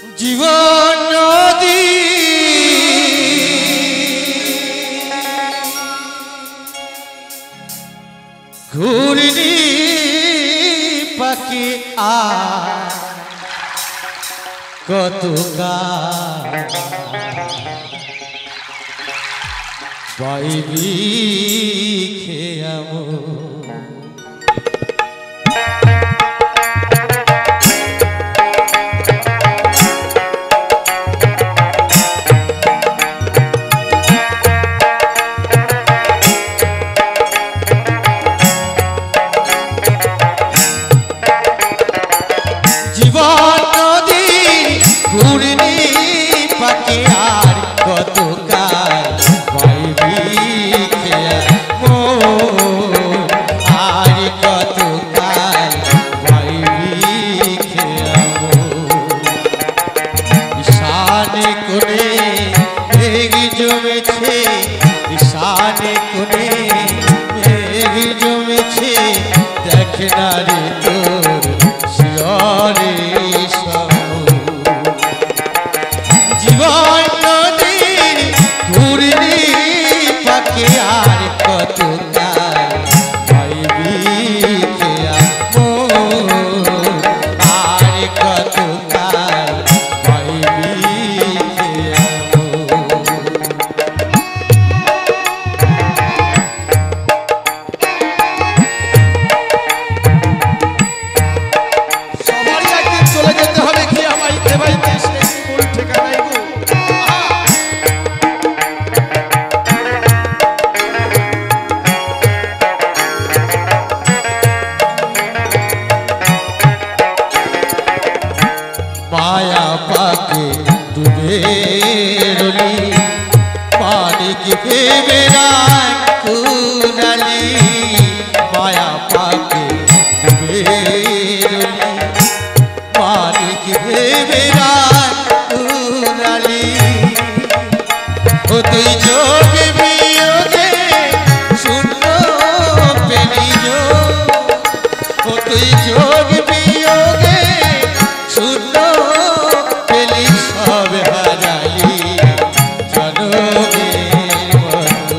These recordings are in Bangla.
জীবন নদী ঘূর্ণি পাখি কত পাইবি খেয়াম জীবন নদী ঘূর্ণি পাখি আর কত পাইবি খেয়াম আর কত পাইবি খেয়াম ঈশানে কোণে মেঘ জমেছে ঈশানে কোণে মেঘ জমেছে দেখ না রে তোর শিয়রে জীবন নদীর ঘূর্ণি পাখি আর কত পাইবি খেয়াম আর কত পাইবি সবারই একদিন চলে যেতে হবে কি আমায় দেবাইতে সেই মূল ঠিকানায় গো माया पाके डूबे रोली मानिक भेबेरा कुनाली माया पाके डूबे रोली मानिक भेबेरा कुनाली ओ तुई जोगे बियोगे सुनो पेनी जो ओ तुई जोगे बियोगे सुनो पेली सब हाराली जनमेर बंधु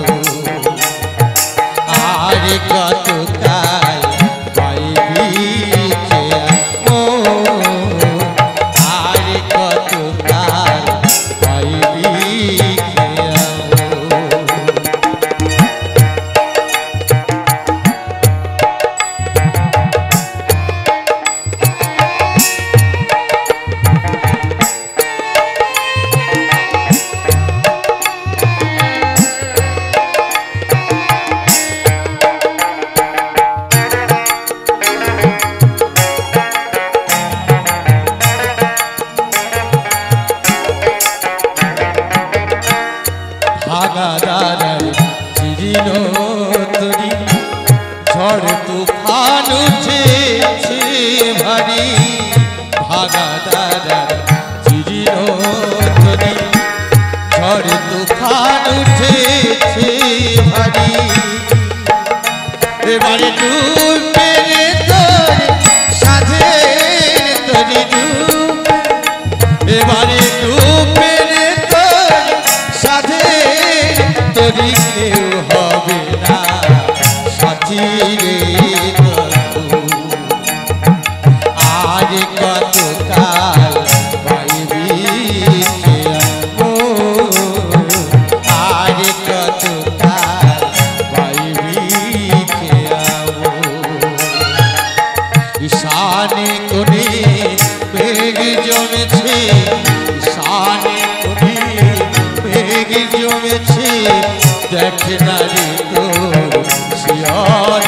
आर कत पाइबी खेयाम आर कत पाइबी खेयाम ভাগাদার চিরিন তরি ঝড় তুফান উঠেছে ভারী ভাগাদার চিরিন তরি ঝড় তুফান উঠেছে ভারী এবারে ডুবে তোর সাধের তরি ডুব এবারে ডুবে তোর সাধের তরি কেউ হবে না সাথী রে বন্ধু আজ কত পাইবি খেয়াম আজ কত পাইবি খেয়াম ঈশানে কোণে মেঘ জমেছে ঈশানে কোণে মেঘ জমেছে দেখ না রে তোর শিয়রে